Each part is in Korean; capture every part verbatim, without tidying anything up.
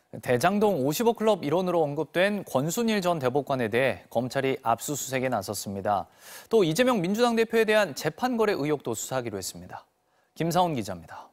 대장동 오십억 클럽 일원으로 언급된 권순일 전 대법관에 대해 검찰이 압수수색에 나섰습니다. 또 이재명 민주당 대표에 대한 재판 거래 의혹도 수사하기로 했습니다. 김사온 기자입니다.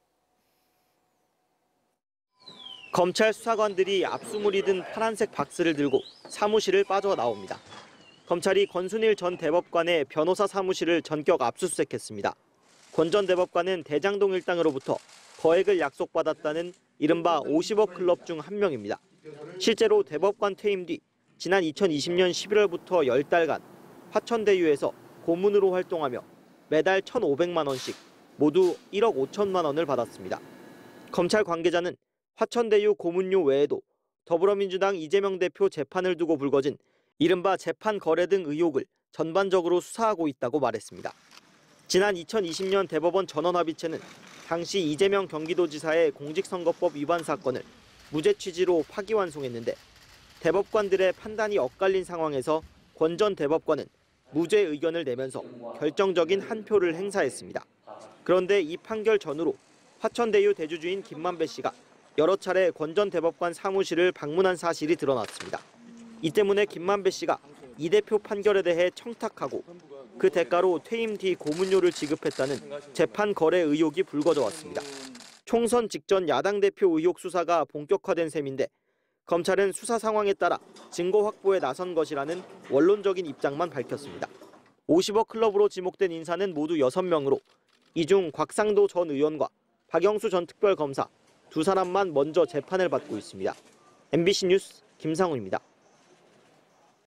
검찰 수사관들이 압수물이 든 파란색 박스를 들고 사무실을 빠져나옵니다. 검찰이 권순일 전 대법관의 변호사 사무실을 전격 압수수색했습니다. 권 전 대법관은 대장동 일당으로부터 거액을 약속받았다는 이른바 오십억 클럽 중 한 명입니다. 실제로 대법관 퇴임 뒤 지난 이천이십년 십일월부터 열 달간 화천대유에서 고문으로 활동하며 매달 천오백만 원씩 모두 일억 오천만 원을 받았습니다. 검찰 관계자는 화천대유 고문료 외에도 더불어민주당 이재명 대표 재판을 두고 불거진 이른바 재판 거래 등 의혹을 전반적으로 수사하고 있다고 말했습니다. 지난 이천이십년 대법원 전원합의체는 당시 이재명 경기도지사의 공직선거법 위반 사건을 무죄 취지로 파기환송했는데 대법관들의 판단이 엇갈린 상황에서 권 전 대법관은 무죄 의견을 내면서 결정적인 한 표를 행사했습니다. 그런데 이 판결 전후로 화천대유 대주주인 김만배 씨가 여러 차례 권 전 대법관 사무실을 방문한 사실이 드러났습니다. 이 때문에 김만배 씨가 이 대표 판결에 대해 청탁하고 그 대가로 퇴임 뒤 고문료를 지급했다는 재판 거래 의혹이 불거져 왔습니다. 총선 직전 야당 대표 의혹 수사가 본격화된 셈인데 검찰은 수사 상황에 따라 증거 확보에 나선 것이라는 원론적인 입장만 밝혔습니다. 오십억 클럽으로 지목된 인사는 모두 여섯 명으로 이 중 곽상도 전 의원과 박영수 전 특별검사 두 사람만 먼저 재판을 받고 있습니다. 엠비씨 뉴스 김상훈입니다.